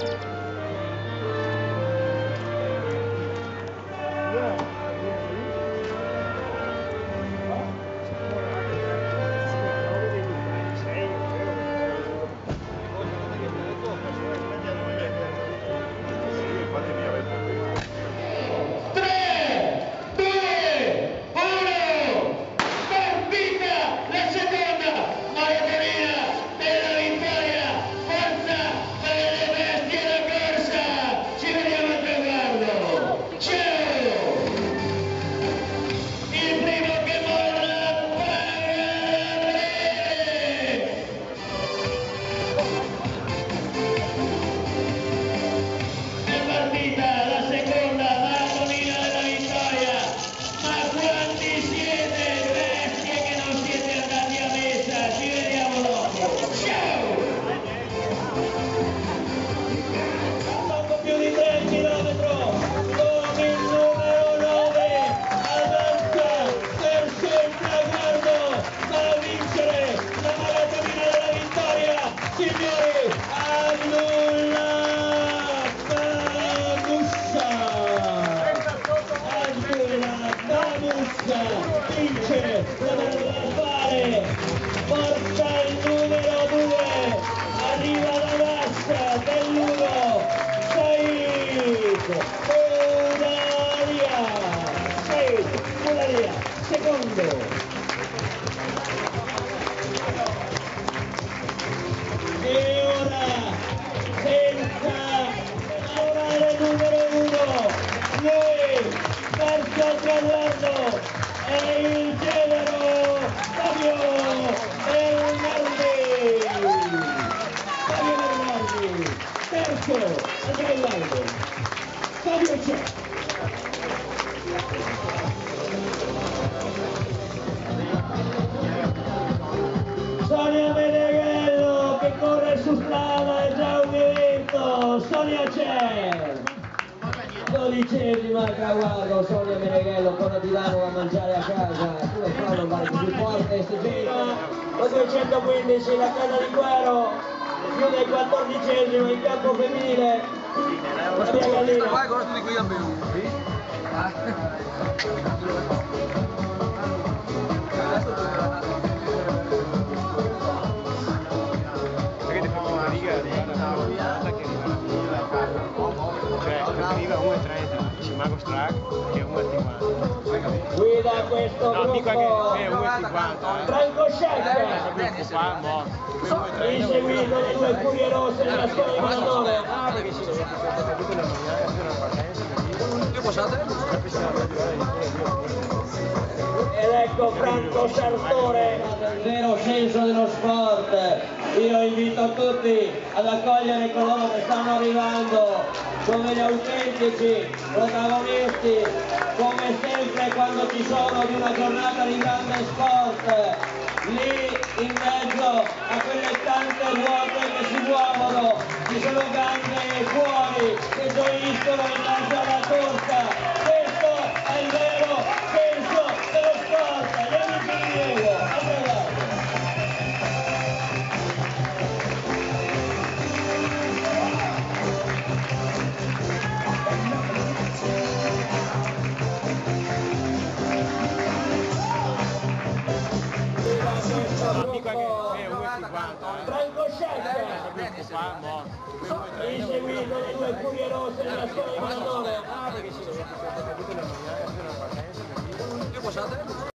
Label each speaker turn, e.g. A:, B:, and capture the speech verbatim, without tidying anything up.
A: La seconda Maratonina della Vittoria, ma quanti siete bestie che non siete andati a messa? Ci vediamo dopo, ciao! Poco più di tre chilometri con il numero nove avanza verso il traguardo, va a vincere la Maratonina della Vittoria, signori, annulla! Vince la Maratonina, porta il numero due, arriva la massa dell'uno, Said Budaria, Said Budaria, secondo. E ora, senza lavorare numero uno, lui verso il traguardo, è il genero Fabio Bernardi, Fabio Bernardi, terzo al traguardo, Fabio c'è. Sonia Meneghello che corre su strada, è già un evento, Sonia c'è. Dodicesima al traguardo, Sonia Meneghello, con di là a mangiare a casa, come fa a non fare più forte sto giro? Lo duecentoquindici la canna di cuero, chiude il quattordicesimo in campo femminile.
B: Questo qua è quello di cui abbiamo bevuto.
C: Perché ti fanno una riga di una che arriva a uno e trenta, ci mago strack che è uno e cinquanta.
A: Guida questo
C: no,
A: gruppo,
C: che è uno e cinquanta.
A: Franco Scelta, inseguito le due curie rosse della scuola di Maradona.
B: Io passate?
A: Ed ecco Franco Sartore, il vero senso dello sport. Io invito tutti ad accogliere coloro che stanno arrivando come gli autentici protagonisti, come sempre quando ci sono di una giornata di grande sport, lì in mezzo a quelle tante ruote che si muovono, ci sono gambe e cuori che gioiscono in mezzo alla corsa. Questo è il vero senso dello sport. Gli amici di Diego, a pregare. Franco Scelta, inseguito le due curie rosse della scuola di Maradona.
B: Io passate?